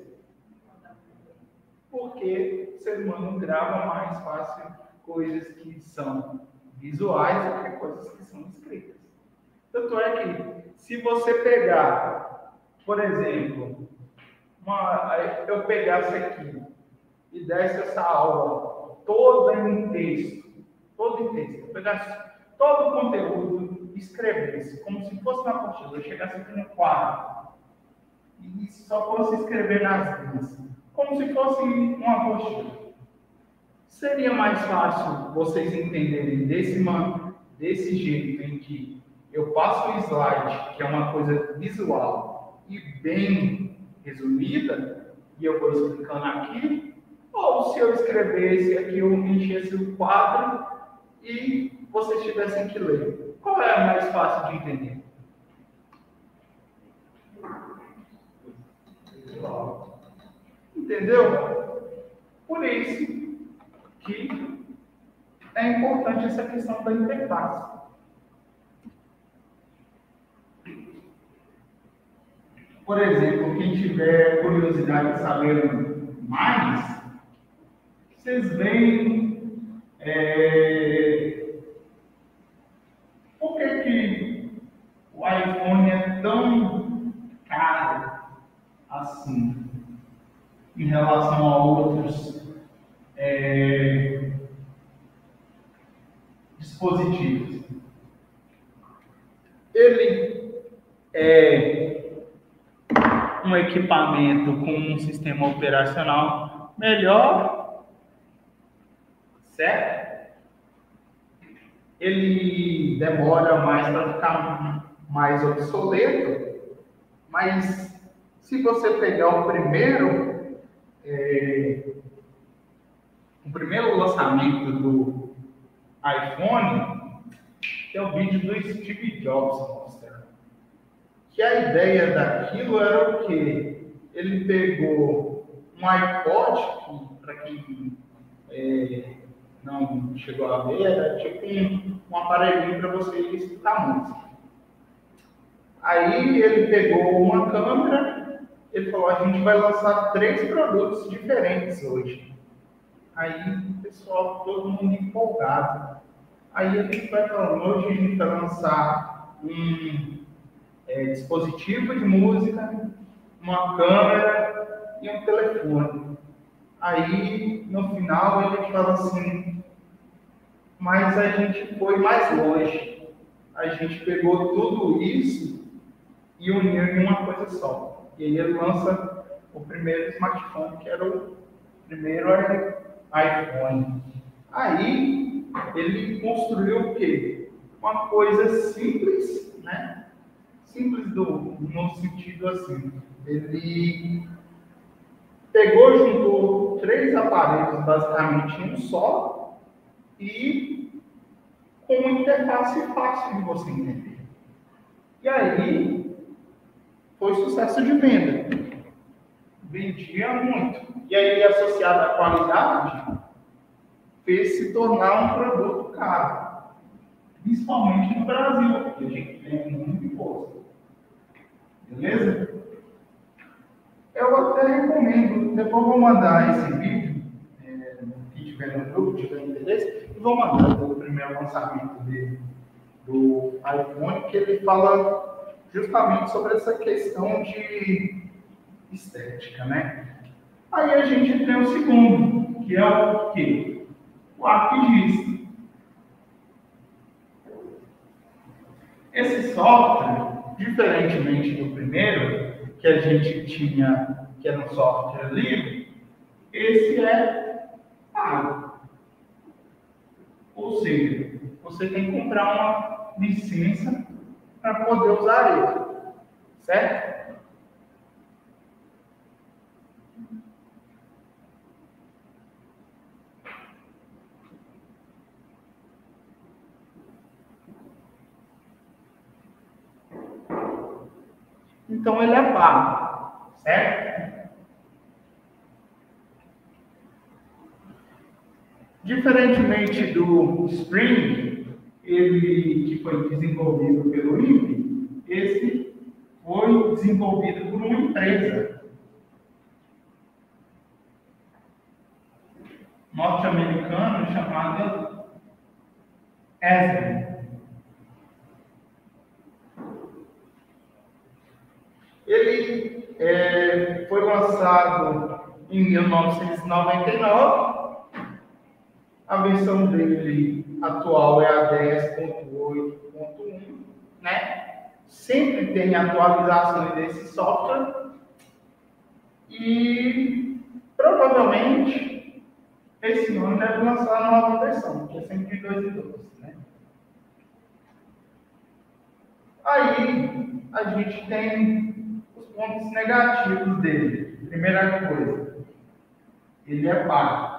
Porque o ser humano grava mais fácil coisas que são visuais do que coisas que são escritas. Tanto é que, se você pegar, por exemplo, eu pegasse aqui e desse essa aula toda em texto, eu pegasse todo o conteúdo e escrevesse, como se fosse uma apostila, eu chegasse aqui no quadro e só fosse escrever nas linhas, como se fosse uma apostila. Seria mais fácil vocês entenderem desse jeito em que eu passo um slide, que é uma coisa visual e bem resumida, e eu vou explicando aqui, ou se eu escrevesse aqui, eu enchesse o quadro e vocês tivessem que ler. Qual é a mais fácil de entender? Entendeu? Por isso que é importante essa questão da interface. Por exemplo, quem tiver curiosidade de saber mais, vocês veem por que o iPhone é tão caro assim em relação a outros dispositivos. Ele é um equipamento com um sistema operacional melhor, certo? Ele demora mais para ficar mais obsoleto, mas se você pegar o primeiro lançamento do iPhone, tem um vídeo do Steve Jobs mostrando que a ideia daquilo era o quê? Ele pegou um iPod, para quem não chegou a ver, era tipo um aparelhinho para você escutar música. Aí ele pegou uma câmera, ele falou, a gente vai lançar 3 produtos diferentes hoje. Aí o pessoal, todo mundo empolgado. Aí a gente vai falando, hoje a gente vai lançar um dispositivo de música, uma câmera e um telefone. Aí no final ele fala assim, mas a gente foi mais longe. A gente pegou tudo isso e uniu em uma coisa só. E aí ele lança o primeiro smartphone, que era o primeiro iPhone. Aí ele construiu o quê? Uma coisa simples, né? Simples no sentido assim. Ele pegou, juntou 3 aparelhos basicamente em um só e com uma interface fácil de você entender. E aí foi sucesso de venda. Vendia muito. E aí, associado à qualidade, fez se tornar um produto caro. Principalmente no Brasil, porque a gente tem muito imposto. Beleza? Eu até recomendo, depois vou mandar esse vídeo, que tiver no grupo, tiver interesse, e vou mandar o primeiro lançamento dele, do iPhone, que ele fala justamente sobre essa questão de estética, né? Aí a gente tem o segundo, que é o quê? O ArcGIS. Esse software, diferentemente do primeiro, que a gente tinha, que era um software livre, esse é pago. Ou seja, você tem que comprar uma licença para poder usar ele, certo? Então ele é pago, certo? Diferentemente do Spring, ele que foi desenvolvido pelo INPE, esse foi desenvolvido por uma empresa norte-americana chamada Esri. Ele foi lançado em 1999. A versão dele atual é a 10.8.1, né? Sempre tem atualizações desse software e provavelmente esse ano deve lançar a nova versão, que é sempre de 2 em 2, né? Aí a gente tem os pontos negativos dele. Primeira coisa, ele é pago.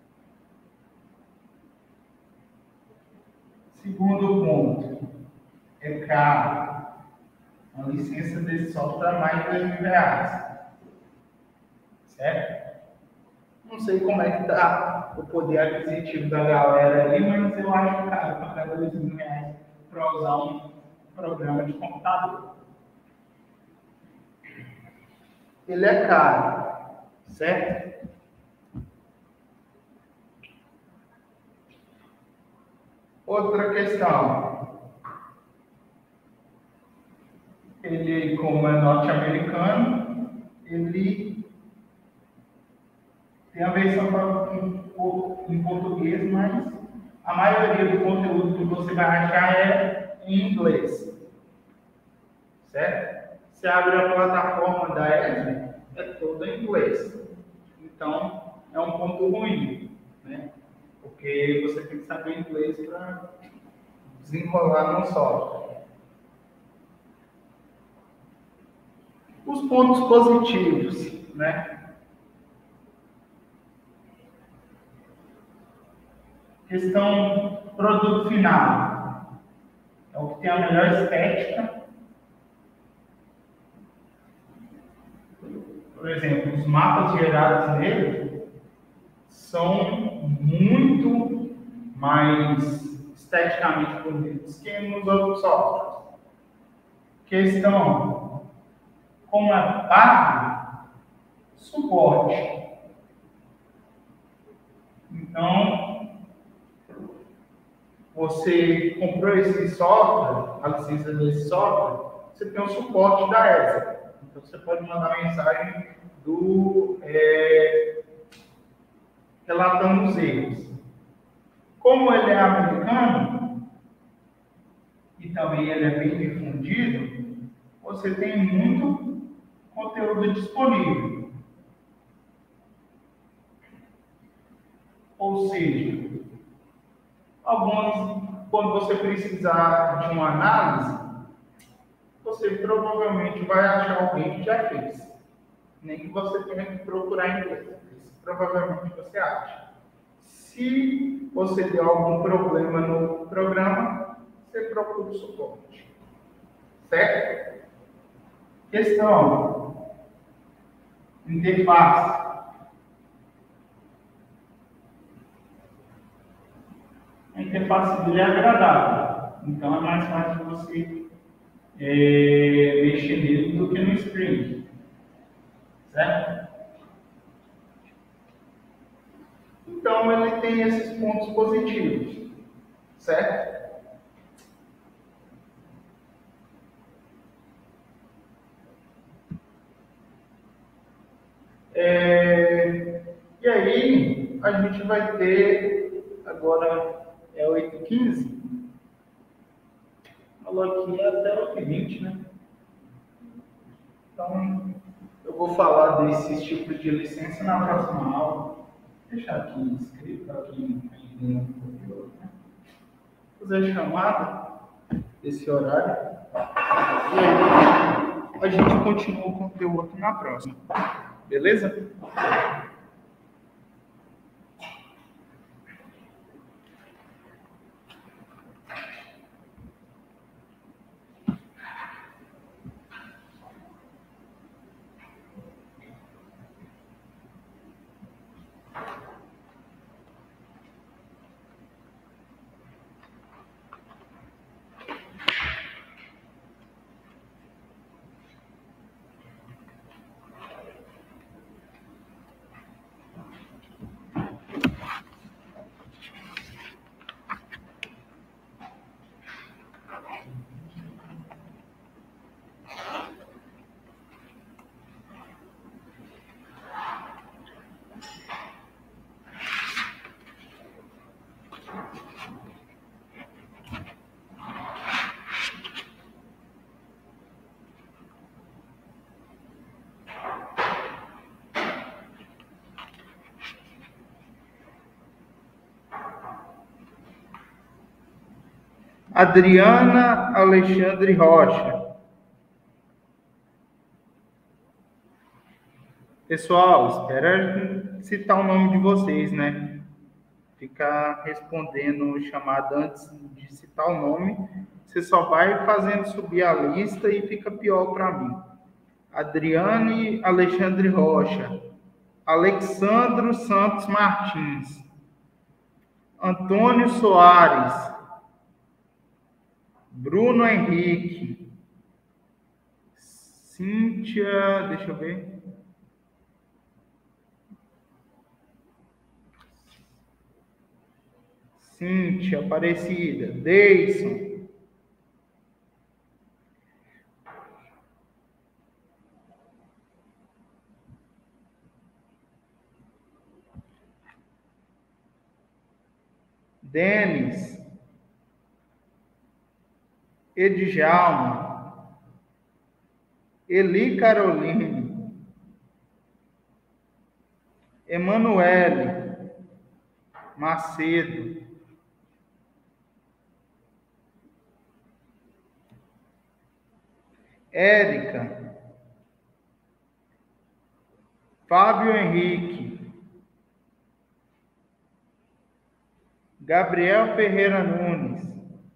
Segundo ponto, é caro. Uma licença desse software é mais de R$2.000. Certo? Não sei como é que está o poder aquisitivo da galera aí, mas eu acho caro pagar R$2.000 para usar um programa de computador. Ele é caro, certo? Outra questão. Ele, como é norte-americano, ele tem a versão em português, mas a maioria do conteúdo que você vai achar é em inglês. Certo? Você abre a plataforma da Esri, é toda em inglês. Então, é um ponto ruim, né? Porque você tem que saber inglês para desenrolar no software. Os pontos positivos, né? Questão produto final. É o que tem a melhor estética. Por exemplo, os mapas gerados nele são muito mais esteticamente bonitos que nos outros softwares. Questão, como é pago, suporte. Então, você comprou esse software, a licença desse software, você tem o suporte da Esri. Então, você pode mandar mensagem relatando os erros. Como ele é americano, e também ele é bem difundido, você tem muito conteúdo disponível. Ou seja, quando você precisar de uma análise, você provavelmente vai achar alguém que já fez. Nem que você tenha que procurar em inglês. Provavelmente você acha. Se você der algum problema no programa, você procura o suporte. Certo? Questão. Interface. A interface dele é agradável. Então é mais fácil você mexer nele do que no Spring. Certo? Então ele tem esses pontos positivos. Certo? E aí, a gente vai ter, agora é 8h15, falou aqui até 8h20, né? Então, eu vou falar desses tipos de licença na próxima aula. Vou deixar aqui escrito, aqui no computador, né? Fazer a chamada desse horário. E aí, a gente continua o conteúdo na próxima. Beleza? Adriana Alexandre Rocha. Pessoal, espera citar o nome de vocês, né? Ficar respondendo chamada antes de citar o nome, você só vai fazendo subir a lista e fica pior para mim. Adriane Alexandre Rocha. Alexandro Santos Martins. Antônio Soares. Bruno Henrique. Cíntia, deixa eu ver. Cíntia Aparecida. Deison. Denis. Edjalma. Eli Caroline. Emanuele Macedo. Érica. Fábio Henrique. Gabriel Ferreira Nunes.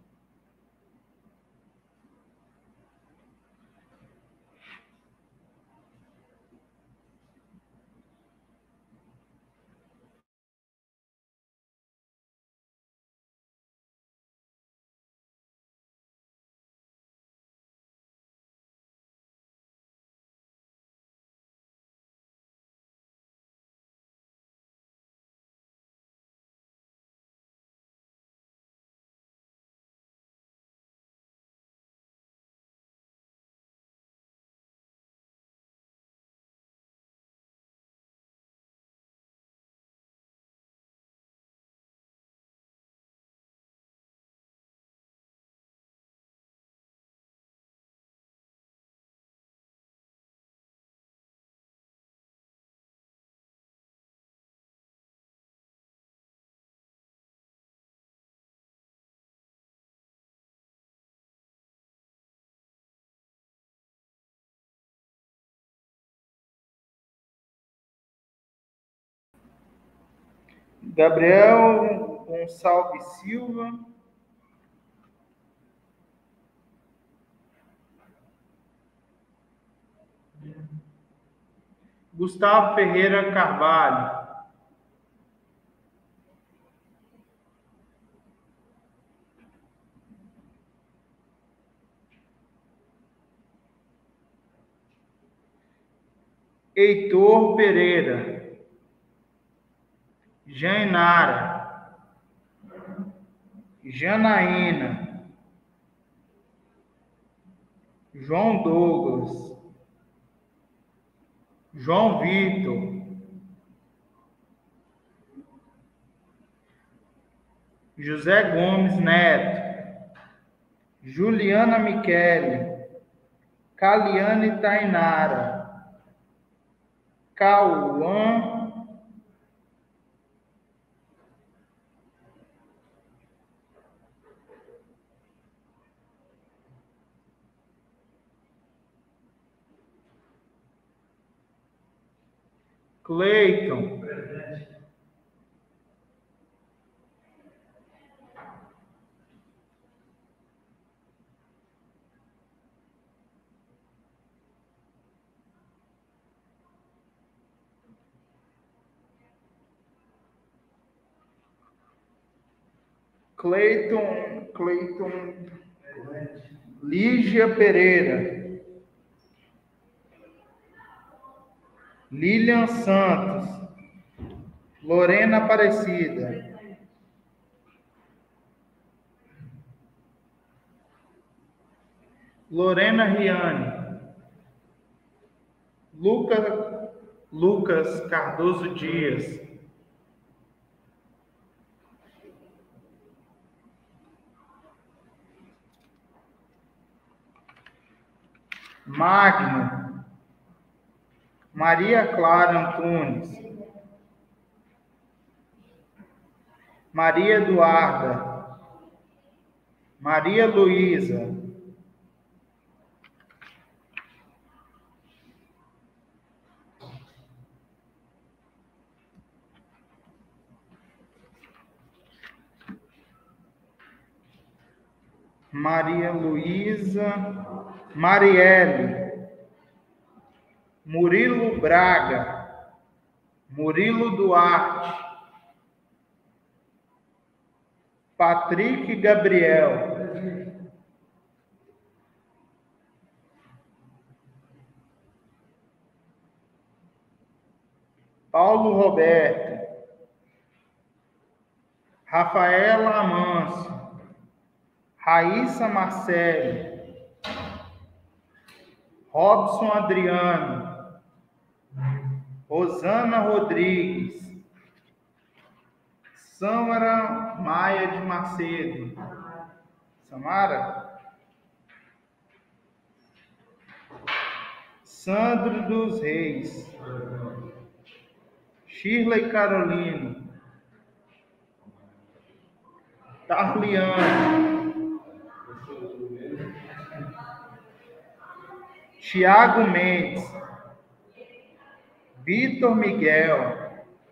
Gabriel Gonçalves Silva. Gustavo Ferreira Carvalho, Heitor Pereira, Jainara, Janaína, João Douglas, João Vitor, José Gomes Neto, Juliana Michele, Caliane Tainara, Cauã, Cleiton, Lígia Pereira, Lilian Santos, Lorena Aparecida, Lorena Riane, Lucas Cardoso Dias, Magno, Maria Clara Antunes, Maria Eduarda, Maria Luísa, Marielle, Murilo Braga, Murilo Duarte, Patrick Gabriel, Paulo Roberto, Rafaela Amâncio, Raíssa Marcelo, Robson Adriano, Rosana Rodrigues, Samara Maia de Macedo, Samara, Sandro dos Reis, Shirley Carolino, Tarliane, Tiago Mendes, Vitor Miguel,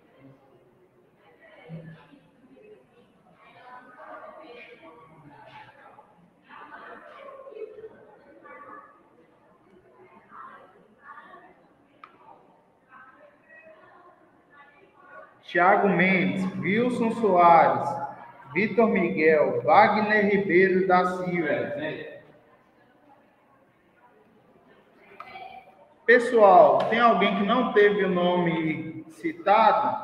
Wilson Soares, Vitor Miguel, Wagner Ribeiro da Silva. Pessoal, tem alguém que não teve o nome citado?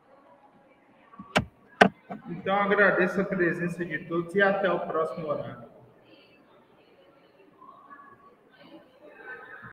Então, agradeço a presença de todos e até o próximo horário.